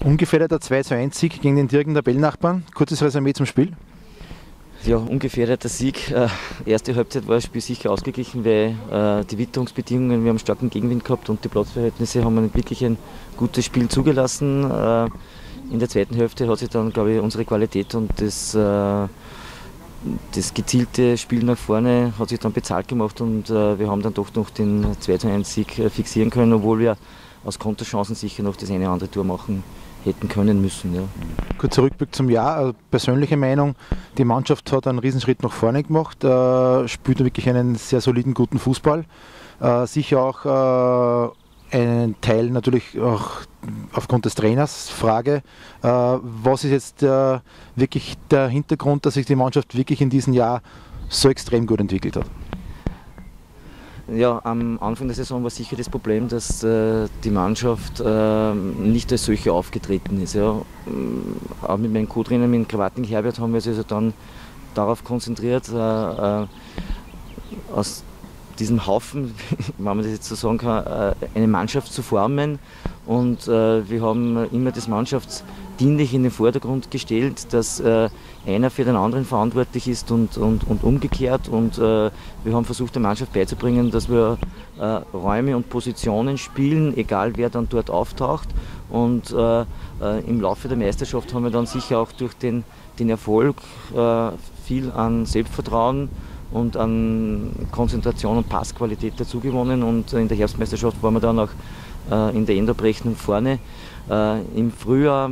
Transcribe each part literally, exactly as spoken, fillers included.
Ungefährdeter zwei zu eins Sieg gegen den direkten Tabellennachbarn. Kurzes Resümee zum Spiel. Ja, ungefährdeter Sieg. Äh, erste Halbzeit war das Spiel sicher ausgeglichen, weil äh, die Witterungsbedingungen, wir haben starken Gegenwind gehabt und die Platzverhältnisse haben wir wirklich ein gutes Spiel zugelassen. Äh, in der zweiten Hälfte hat sich dann, glaube ich, unsere Qualität und das, äh, das gezielte Spiel nach vorne hat sich dann bezahlt gemacht und äh, wir haben dann doch noch den zwei zu eins Sieg äh, fixieren können, obwohl wir aus Konterchancen sicher noch das eine oder andere Tor machen hätten können müssen. Ja. Kurzer Rückblick zum Jahr. Also persönliche Meinung, die Mannschaft hat einen Riesenschritt nach vorne gemacht, äh, spielt wirklich einen sehr soliden, guten Fußball. Äh, sicher auch äh, einen Teil natürlich auch aufgrund des Trainers. Frage, äh, was ist jetzt äh, wirklich der Hintergrund, dass sich die Mannschaft wirklich in diesem Jahr so extrem gut entwickelt hat? Ja, am Anfang der Saison war sicher das Problem, dass äh, die Mannschaft äh, nicht als solche aufgetreten ist. Ja. Auch mit meinem Co-Trainer, mit Krawating Herbert, haben wir uns also dann darauf konzentriert, äh, äh, aus diesem Haufen, wenn man das jetzt so sagen kann, äh, eine Mannschaft zu formen. Und äh, wir haben immer das Mannschaftsdienliche in den Vordergrund gestellt, dass äh, einer für den anderen verantwortlich ist und, und, und umgekehrt. Und äh, wir haben versucht, der Mannschaft beizubringen, dass wir äh, Räume und Positionen spielen, egal wer dann dort auftaucht. Und äh, äh, im Laufe der Meisterschaft haben wir dann sicher auch durch den, den Erfolg äh, viel an Selbstvertrauen und an Konzentration und Passqualität dazu gewonnen. Und in der Herbstmeisterschaft waren wir dann auch äh, in der Endabrechnung vorne. Äh, Im Frühjahr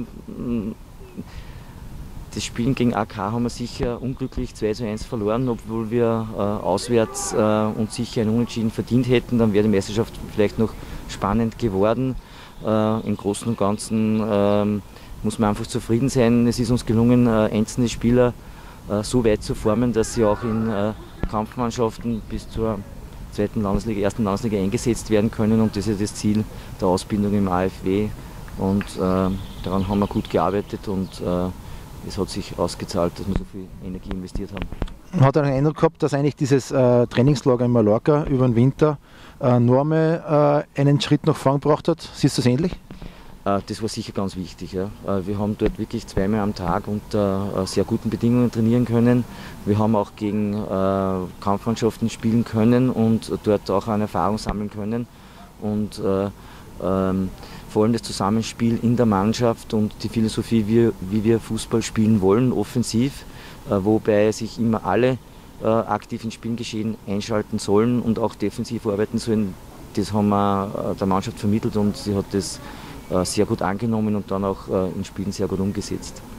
das Spielen gegen A K haben wir sicher unglücklich zwei zu eins verloren, obwohl wir äh, auswärts äh, uns sicher ein Unentschieden verdient hätten. Dann wäre die Meisterschaft vielleicht noch spannend geworden. Äh, Im Großen und Ganzen äh, muss man einfach zufrieden sein. Es ist uns gelungen, äh, einzelne Spieler äh, so weit zu formen, dass sie auch in äh, Kampfmannschaften bis zur zweiten Landesliga, ersten Landesliga eingesetzt werden können. Und das ist das Ziel der Ausbildung im A F W. Und äh, daran haben wir gut gearbeitet und äh, es hat sich ausgezahlt, dass wir so viel Energie investiert haben. Man hat den Eindruck gehabt, dass eigentlich dieses äh, Trainingslager in Mallorca über den Winter äh, nur einmal äh, einen Schritt nach vorn gebracht hat. Siehst du das ähnlich? Äh, das war sicher ganz wichtig. Ja. Äh, wir haben dort wirklich zweimal am Tag unter äh, sehr guten Bedingungen trainieren können. Wir haben auch gegen äh, Kampfmannschaften spielen können und dort auch eine Erfahrung sammeln können. Und äh, ähm, vor allem das Zusammenspiel in der Mannschaft und die Philosophie, wie, wie wir Fußball spielen wollen, offensiv, äh, wobei sich immer alle äh, aktiv ins Spielgeschehen einschalten sollen und auch defensiv arbeiten sollen. Das haben wir äh, der Mannschaft vermittelt und sie hat das äh, sehr gut angenommen und dann auch äh, in Spielen sehr gut umgesetzt.